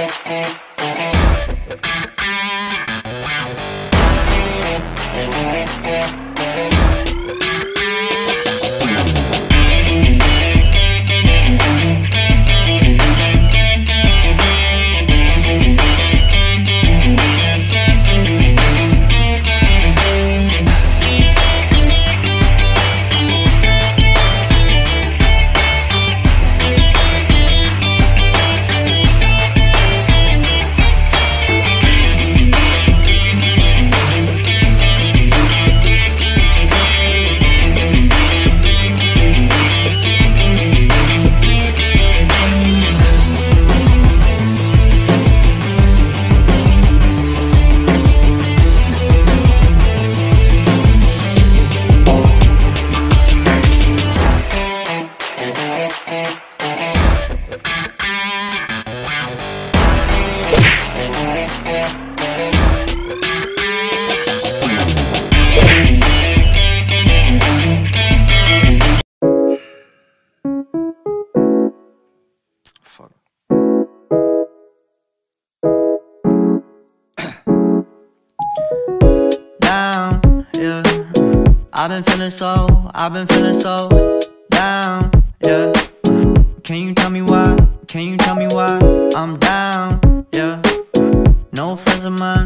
I've been feeling so down, yeah. Can you tell me why? Can you tell me why I'm down, yeah? No friends of mine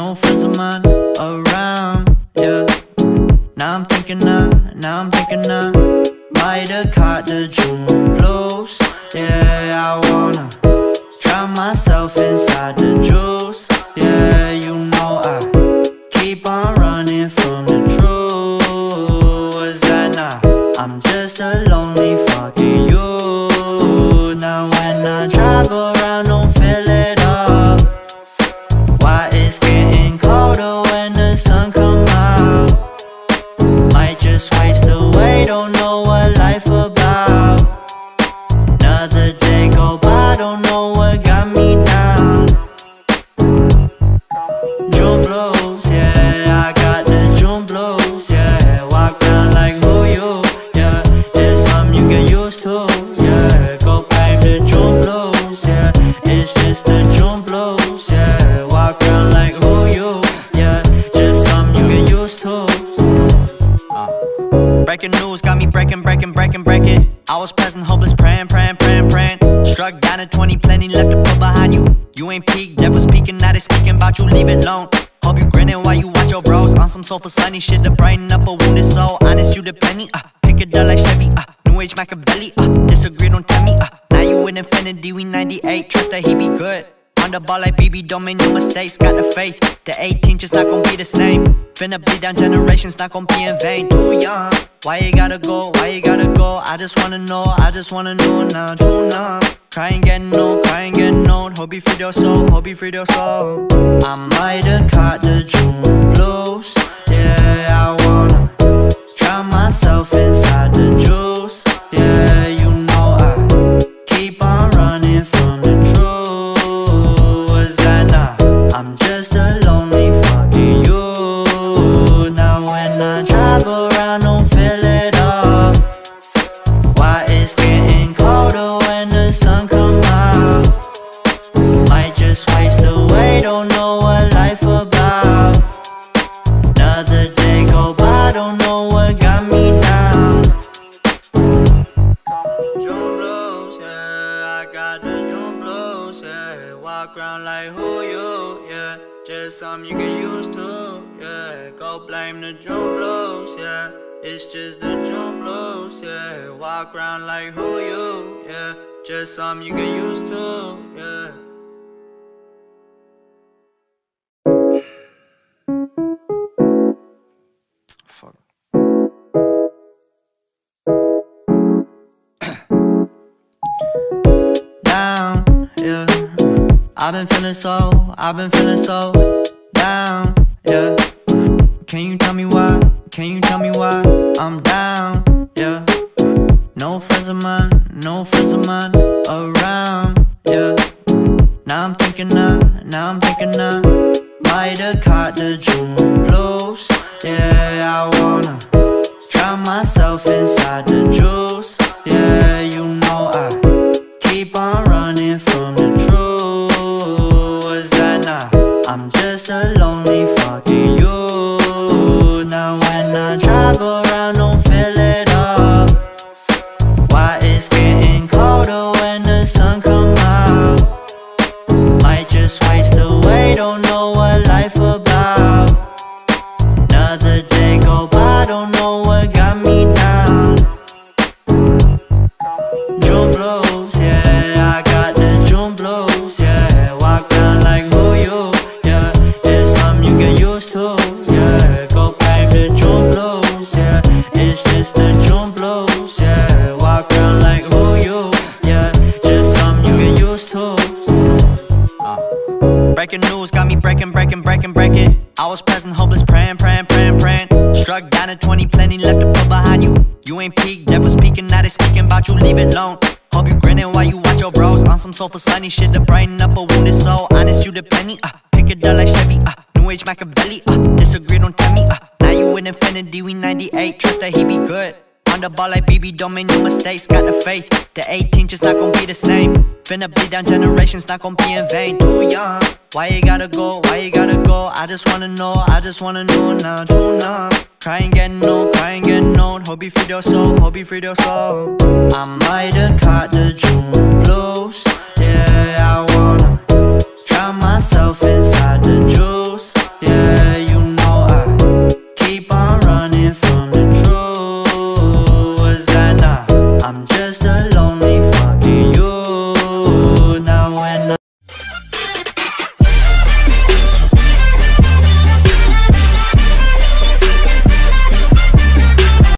around, yeah. Now I'm thinking I might have caught the June blues, yeah. I wanna drown myself inside the juice, yeah. You know I keep on running from the truth. I'm just a lonely fucking youth. Now when I drive around, don't feel it up. Why it's getting colder when the sun come out? Might just waste away, don't know what life about. Another day go by, don't know what got me down. June blues, yeah, I got the June blues, yeah. Walk around like who you? Used to, yeah. Go blame the June blues, yeah. It's just the June blues, yeah. Walk around like who you, yeah. Just something you get used to. Breaking news got me breaking. I was present, hopeless, praying. Struck down at 20, plenty left to put behind you. You ain't peaked, devil's speaking, now they speaking about you, leave it alone. Hope you grinning while you watch your bros on some soulful sunny shit to brighten up a wounded soul. Honest, you the penny, pick it up like Chevy, New Age Machiavelli, disagree, don't tell me, now you in infinity, we 98, trust that he be good. On the ball like BB, don't make no mistakes, got the faith. The 18 just not gon' be the same. Finna bleed down generations, not gon' be in vain. Too young, why you gotta go, I just wanna know now, true numb. Crying getting old, hope you freed your soul, I might have caught the June blues, yeah. I wanna drown myself inside the juice, yeah. You know I keep on running from the truth. Was that not? I'm just a lonely fucking youth. Now when I drive around, don't feel it up. Why it's getting colder when the sun come out? Might just waste away, don't know what life about. Another day go by, don't know what got me down. June blues, yeah, I got the June blues, yeah. Walk around like who you, yeah. Just something you get used to, yeah. Go blame the June blues, yeah. It's just the June blues, yeah. Walk around like who you, yeah. Just something you get used to, yeah. Fuck. Down, yeah. I've been feeling so down, yeah. Can you tell me why? Can you tell me why I'm down, yeah. No friends of mine around, yeah. Now I'm thinking I might have caught the June blues, yeah. I wanna drown myself inside the juice, yeah. You know I keep on running from the truth. I don't know what life about. Another day go by, don't know what got me down. June blues, yeah, I got the June blues, yeah. Walk down like who you, yeah. It's something you get used to, yeah. Go claim the June blues, yeah. It's just the June blues, yeah. Walk around like who you, yeah. Just something you get used to. Breaking news got me breaking. I was present, hopeless, praying. Struck down at 20, plenty left to put behind you. You ain't peaked, death was peaking, now they speaking about you, leave it alone. Hope you grinning while you watch your bros on some soulful sunny shit to brighten up a wounded soul. Honest, you the penny, pick it up like Chevy, New Age Machiavelli, disagree, don't tell me, now you in infinity, we 98, trust that he be good. On the ball like BB, don't make no mistakes, got the faith. The 18 just not gon' be the same. Finna bleed down generations, not gon' be in vain. Too young, why you gotta go, I just wanna know now, true numb. Crying getting old, hope you free your soul, I might have caught the June blues, yeah, I wanna